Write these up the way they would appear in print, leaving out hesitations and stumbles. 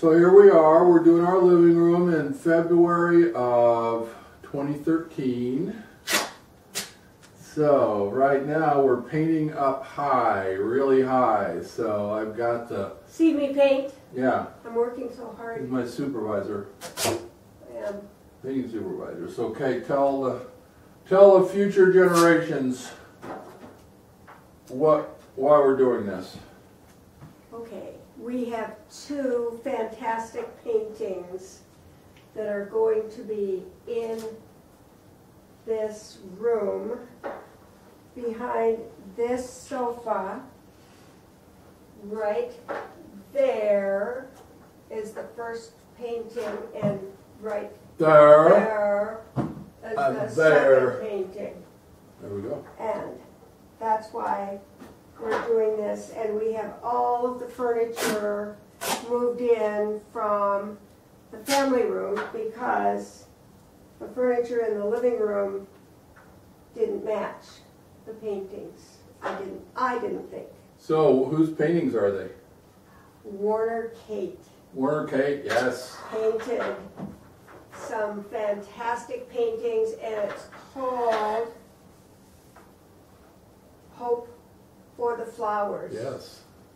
So here we are, we're doing our living room in February of 2013. So right now we're painting up high, really high. So I've got the... See me paint? Yeah. I'm working so hard. He's my supervisor. I am. Painting supervisor. So okay, tell the future generations why we're doing this. Okay, we have two fantastic paintings that are going to be in this room. Behind this sofa, right there, is the first painting, and right there is the second painting. There we go. And that's why we're doing this, and we have all of the furniture moved in from the family room because the furniture in the living room didn't match the paintings. I didn't think. So whose paintings are they? Warner Kate. Warner Kate, yes. Painted some fantastic paintings, and it's called Hope for the Flowers. Yes.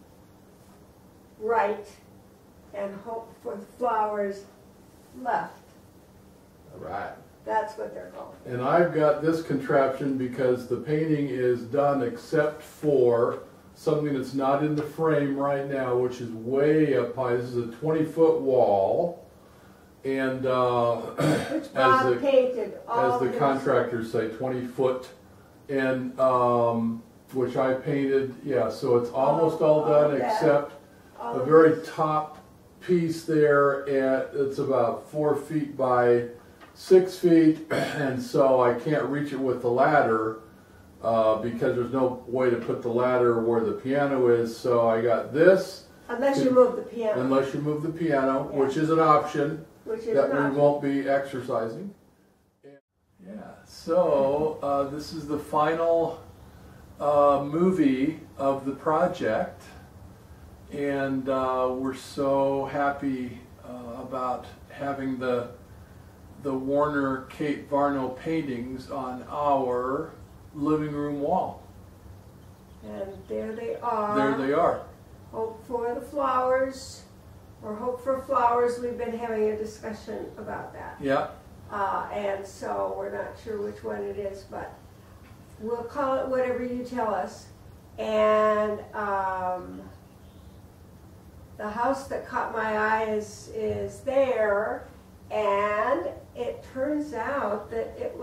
Right, and Hope for the Flowers left. All right. That's what they're called. And I've got this contraption because the painting is done except for something that's not in the frame right now, which is way up high. This is a 20-foot wall. And Which Bob painted as the contractors say, 20 foot. And which I painted, yeah, so it's almost all done except a very top piece there. And it's about 4 feet by 6 feet, and so I can't reach it with the ladder because there's no way to put the ladder where the piano is. So I got this. Unless you move the piano. Unless you move the piano, yeah. Which is an option that we won't be exercising. Yeah, so this is the final movie of the project, and we're so happy about having the Warner Kate Varno paintings on our living room wall. And there they are. There they are. Hope for the Flowers, or Hope for Flowers. We've been having a discussion about that. Yeah. And so we're not sure which one it is, but we'll call it whatever you tell us. And the house that caught my eye is there. And it turns out that it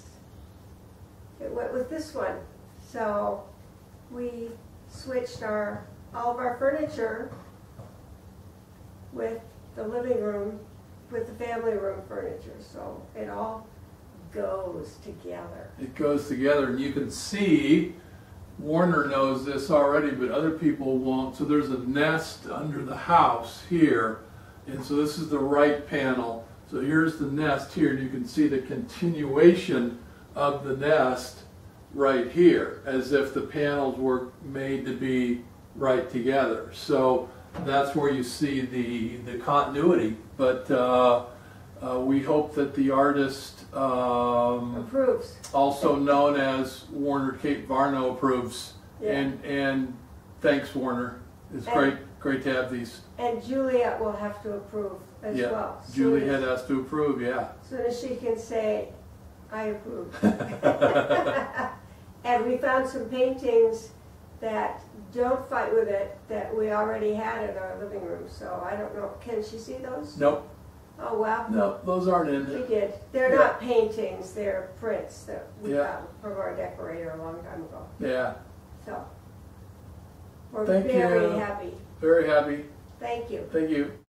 went with this one. So we switched all of our furniture with the living room, with the family room furniture. So it all goes together. It goes together, and you can see, Warner knows this already, but other people won't. So there's a nest under the house here. And so this is the right panel. So here's the nest here, and you can see the continuation of the nest right here, as if the panels were made to be right together. So that's where you see the continuity. But we hope that the artist, approves. Also known as Warner Kate Varno, approves. Yeah. And thanks, Warner. It's great to have these. And Juliet will have to approve as well. Juliet has to approve, yeah. As soon as she can say, I approve. And we found some paintings that don't fight with it that we already had in our living room. So I don't know, can she see those? Nope. Oh, well. No, those aren't in. We did. They're not paintings, they're prints that we Yeah. found from our decorator a long time ago. Yeah. So we're Thank very you. happy. Very happy. Thank you. Thank you.